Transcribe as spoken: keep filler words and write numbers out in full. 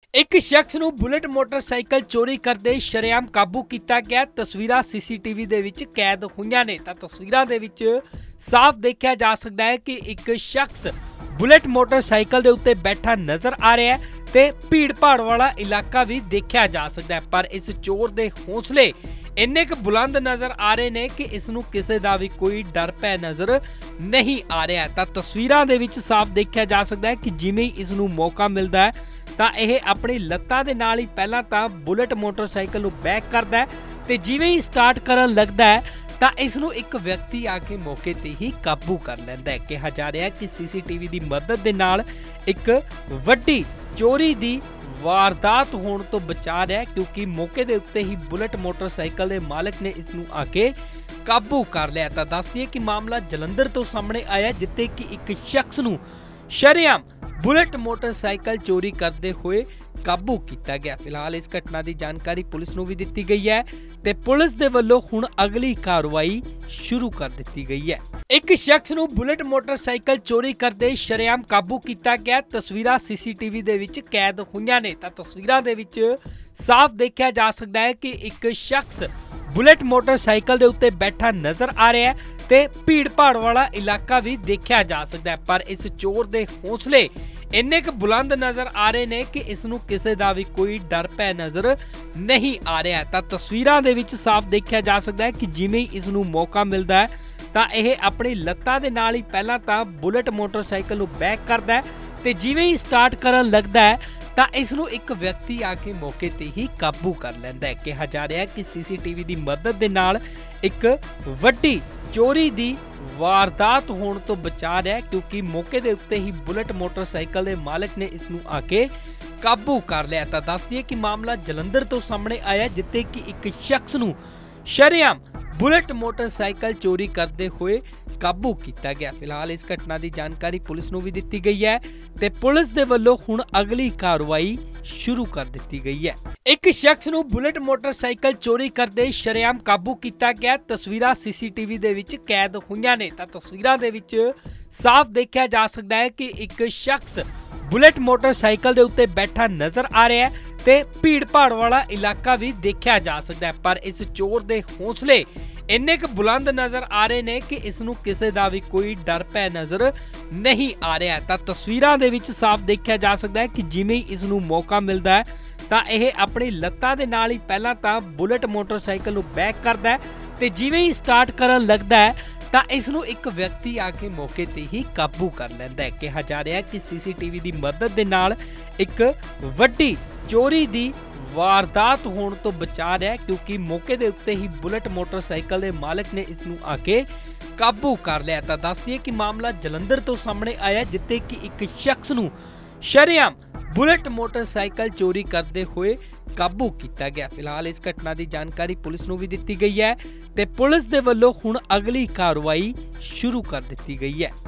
एक शख्स ਨੂੰ बुलेट मोटरसाइकिल चोरी करदे ਸ਼ਰੇਆਮ काबू किया गया। तस्वीरां सीसीटीवी ਦੇ ਵਿੱਚ कैद ਹੋਈਆਂ ਨੇ ਤਾਂ ਤਸਵੀਰਾਂ ਦੇ ਵਿੱਚ ਸਾਫ਼ ਦੇਖਿਆ ਜਾ ਸਕਦਾ ਹੈ ਕਿ ਇੱਕ ਸ਼ਖਸ बुलेट मोटरसाइकिल ਦੇ ਉੱਤੇ ਬੈਠਾ ਨਜ਼ਰ ਆ ਰਿਹਾ ਹੈ ਤੇ ਭੀੜ ਭਾੜ ਵਾਲਾ ਇਲਾਕਾ ਵੀ ਦੇਖਿਆ ਜਾ ਸਕਦਾ ਹੈ। ਪਰ ਇਸ ਚੋਰ ਦੇ ਹੌਸਲੇ ਇੰਨੇ ਕੁ ਬੁਲੰਦ ਨਜ਼ਰ ਆ ਰਹੇ ਨੇ ਕਿ ਇਸ ਨੂੰ ਕਿਸੇ ਦਾ ਵੀ ਕੋਈ ਡਰ ਭੈ ਨਜ਼ਰ ਨਹੀਂ ਆ ਰਿਹਾ। ਤਾਂ ਤਸਵੀਰਾਂ ਦੇ ਵਿੱਚ ਸਾਫ਼ ਦੇਖਿਆ ਜਾ ਸਕਦਾ ਹੈ ਕਿ ਜਿਵੇਂ ਹੀ ਇਸ ਨੂੰ ਮੌਕਾ ਮਿਲਦਾ ਹੈ ਤਾਂ ਇਹ ਆਪਣੀ ਲੱਤਾਂ ਦੇ ਨਾਲ ਹੀ ਪਹਿਲਾਂ ਤਾਂ ਬੁਲਟ ਮੋਟਰਸਾਈਕਲ ਨੂੰ ਬੈਕ ਕਰਦਾ ਹੈ ਤੇ ਜਿਵੇਂ ਹੀ ਸਟਾਰਟ ਕਰਨ ਲੱਗਦਾ ਹੈ ਤਾਂ ਇਸ ਨੂੰ ਇੱਕ ਵਿਅਕਤੀ ਆ ਕੇ ਮੌਕੇ ਤੇ ਹੀ ਕਾਬੂ ਕਰ ਲੈਂਦਾ ਹੈ। ਕਿਹਾ ਜਾ ਰਿਹਾ ਹੈ ਕਿ ਸੀਸੀਟੀਵੀ ਦੀ ਮਦਦ ਦੇ ਨਾਲ ਇੱਕ ਵੱਡੀ ਚੋਰੀ ਦੀ ਵਾਰਦਾਤ ਹੋਣ ਤੋਂ ਬਚਾ ਰਿਹਾ ਕਿਉਂਕਿ ਮੌਕੇ ਦੇ ਉੱਤੇ ਹੀ ਬੁਲਟ ਮੋਟਰਸਾਈਕਲ ਦੇ ਮਾਲਕ ਨੇ ਇਸ ਨੂੰ ਆ ਕੇ ਕਾਬੂ ਕਰ ਲਿਆ। ਤਾਂ ਦੱਸ ਦਈਏ ਕਿ ਮਾਮਲਾ ਜਲੰਧਰ ਤੋਂ ਸਾਹਮਣੇ ਆਇਆ ਜਿੱਥੇ ਕਿ ਇੱਕ ਸ਼ਖਸ ਨੂੰ ਸ਼ਰੇਆਮ बुलेट मोटरसाइकिल चोरी करते हुए काबू किया गया। फिलहाल इस घटना की जानकारी पुलिस नूं भी दी गई है ते पुलिस दे वल्लों हुण अगली कार्रवाई शुरू कर दी गई है। एक शख्स नूं बुलेट मोटरसाइकिल चोरी करते शरेआम काबू किया गया। तस्वीरां सीसीटीवी दे विच कैद होईयां ने तां तस्वीरां दे विच साफ देखा जा सकता है कि एक शख्स बुलेट मोटरसाइकिल दे उत्ते बैठा नजर आ रहा है ते भीड़ भाड़ वाला इलाका भी देखा जा सकता है। पर इस चोर दे हौसले ਇੰਨੇ ਕੁ ਬੁਲੰਦ ਨਜ਼ਰ ਆ ਰਹੇ ਨੇ ਕਿ ਇਸ ਨੂੰ ਕਿਸੇ ਦਾ ਵੀ ਕੋਈ ਡਰ ਭੈ ਨਜ਼ਰ ਨਹੀਂ ਆ ਰਿਹਾ। ਤਾਂ ਤਸਵੀਰਾਂ ਦੇ ਵਿੱਚ ਸਾਫ਼ ਦੇਖਿਆ ਜਾ ਸਕਦਾ ਹੈ ਕਿ ਜਿਵੇਂ ਹੀ ਇਸ ਨੂੰ ਮੌਕਾ ਮਿਲਦਾ ਹੈ ਤਾਂ ਇਹ ਆਪਣੀ ਲੱਤਾਂ ਦੇ ਨਾਲ ਹੀ ਪਹਿਲਾਂ ਤਾਂ ਬੁਲਟ ਮੋਟਰਸਾਈਕਲ ਨੂੰ ਬੈਕ ਕਰਦਾ ਹੈ ਤੇ ਜਿਵੇਂ ਹੀ ਸਟਾਰਟ ਕਰਨ ਲੱਗਦਾ ਹੈ ਤਾਂ ਇਸ ਨੂੰ ਇੱਕ ਵਿਅਕਤੀ ਆ ਕੇ ਮੌਕੇ ਤੇ ਹੀ ਕਾਬੂ ਕਰ ਲੈਂਦਾ ਹੈ। ਕਿਹਾ ਜਾ ਰਿਹਾ ਹੈ ਕਿ ਸੀਸੀਟੀਵੀ ਦੀ ਮਦਦ ਦੇ ਨਾਲ ਇੱਕ ਵੱਡੀ ਚੋਰੀ ਦੀ ਵਾਰਦਾਤ ਹੋਣ ਤੋਂ ਬਚਾ ਰਿਹਾ ਕਿਉਂਕਿ ਮੌਕੇ ਦੇ ਉੱਤੇ ਹੀ ਬੁਲਟ ਮੋਟਰਸਾਈਕਲ ਦੇ ਮਾਲਕ ਨੇ ਇਸ ਨੂੰ ਆ ਕੇ ਕਾਬੂ ਕਰ ਲਿਆ। ਤਾਂ ਦੱਸ ਦਈਏ ਕਿ ਮਾਮਲਾ ਜਲੰਧਰ ਤੋਂ ਸਾਹਮਣੇ ਆਇਆ ਜਿੱਥੇ ਕਿ ਇੱਕ ਸ਼ਖਸ ਨੂੰ ਸ਼ਰੇਆਮ बुलेट मोटरसाइकिल चोरी करते हुए काबू किया गया। फिलहाल इस घटना की जानकारी पुलिस नूं भी दी गई है ते पुलिस दे वल्लों हुण अगली कार्रवाई शुरू कर दी गई है। एक शख्स नूं बुलेट मोटरसाइकिल चोरी करते शरेआम काबू किया गया। तस्वीरां सीसीटीवी दे विच कैद होईयां ने तां तस्वीरां दे विच साफ देखा जा सकता है कि एक शख्स बुलेट मोटरसाइकिल दे उत्ते बैठा नजर आ रहा है ते भीड़ भाड़ वाला इलाका भी देखा जा सकता है। पर इस चोर दे हौसले ਇੰਨੇ ਕੁ ਬੁਲੰਦ ਨਜ਼ਰ ਆ ਰਹੇ ਨੇ ਕਿ ਇਸ ਨੂੰ ਕਿਸੇ ਦਾ ਵੀ ਕੋਈ ਡਰ ਭੈ ਨਜ਼ਰ ਨਹੀਂ ਆ ਰਿਹਾ। ਤਾਂ ਤਸਵੀਰਾਂ ਦੇ ਵਿੱਚ ਸਾਫ਼ ਦੇਖਿਆ ਜਾ ਸਕਦਾ ਹੈ ਕਿ ਜਿਵੇਂ ਹੀ ਇਸ ਨੂੰ ਮੌਕਾ ਮਿਲਦਾ ਹੈ ਤਾਂ ਇਹ ਆਪਣੀ ਲੱਤਾਂ ਦੇ ਨਾਲ ਹੀ ਪਹਿਲਾਂ ਤਾਂ ਬੁਲਟ ਮੋਟਰਸਾਈਕਲ ਨੂੰ ਬੈਕ ਕਰਦਾ ਹੈ ਤੇ ਜਿਵੇਂ ਹੀ ਸਟਾਰਟ ਕਰਨ ਲੱਗਦਾ ਹੈ ਤਾਂ ਇਸ ਨੂੰ ਇੱਕ ਵਿਅਕਤੀ ਆ ਕੇ ਮੌਕੇ ਤੇ ਹੀ ਕਾਬੂ ਕਰ ਲੈਂਦਾ ਹੈ। ਕਿਹਾ ਜਾ ਰਿਹਾ ਹੈ ਕਿ ਸੀਸੀਟੀਵੀ ਦੀ ਮਦਦ ਦੇ ਨਾਲ ਇੱਕ ਵੱਡੀ ਚੋਰੀ ਦੀ ਵਾਰਦਾਤ ਹੋਣ ਤੋਂ ਬਚਾ ਰਿਹਾ ਕਿਉਂਕਿ ਮੌਕੇ ਦੇ ਉੱਤੇ ਹੀ ਬੁਲਟ ਮੋਟਰਸਾਈਕਲ ਦੇ ਮਾਲਕ ਨੇ ਇਸ ਨੂੰ ਆ ਕੇ ਕਾਬੂ ਕਰ ਲਿਆ। ਤਾਂ ਦੱਸ ਦਈਏ ਕਿ ਮਾਮਲਾ ਜਲੰਧਰ ਤੋਂ ਸਾਹਮਣੇ ਆਇਆ ਜਿੱਥੇ ਕਿ ਇੱਕ ਸ਼ਖਸ ਨੂੰ ਸ਼ਰੇਆਮ बुलेट मोटरसाइकिल चोरी करते हुए काबू किया गया। फिलहाल इस घटना की जानकारी पुलिस नूं भी दी गई है ते पुलिस दे वल्लों हुण अगली कार्रवाई शुरू कर दी गई है।